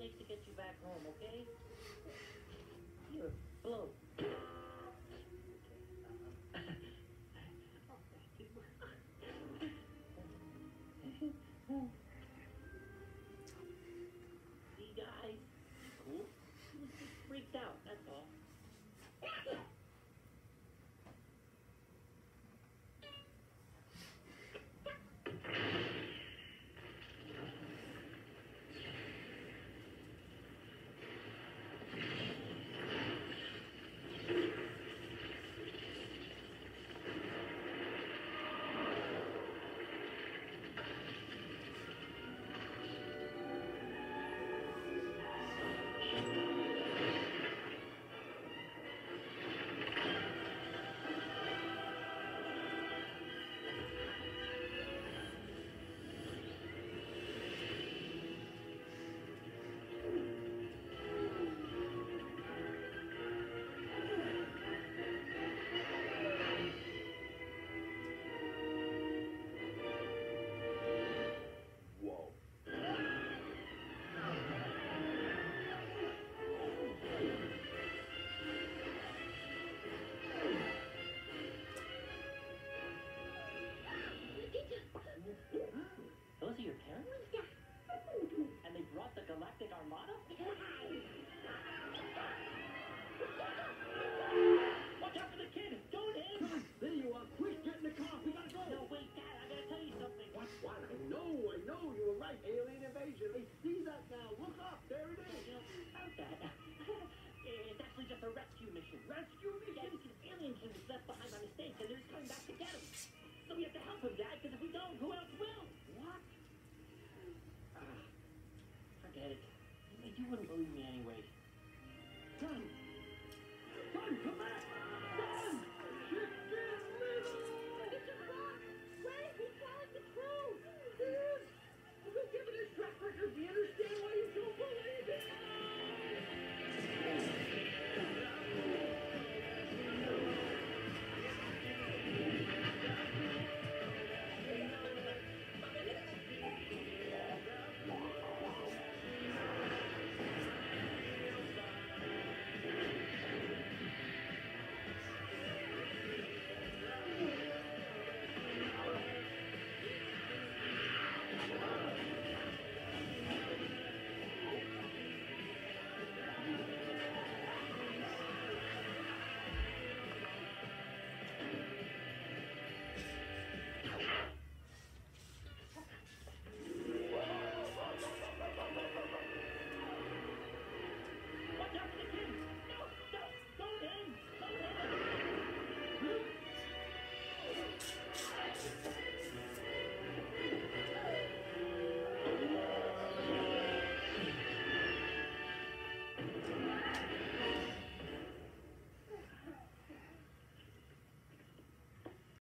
takes to get you back home, okay? Here, blow. See, guys? Cool. He was just freaked out, that's all. Those are your parents? And they brought the Galactic Armada? Watch out for the kid! Don't hit him! There you are. Quick, get in the car. We gotta go. No, wait, Dad, I gotta tell you something. What? I know. You were right. Alien invasion. They see that now. Look up. There it is. You know, about that. It's actually just a rescue mission. Rescue Yeah, mission? this alien kid was left behind by mistake, and they're just coming back to get him. So we have to help him, Dad, because if we don't, who else will? What? Forget it. You wouldn't believe me anyway.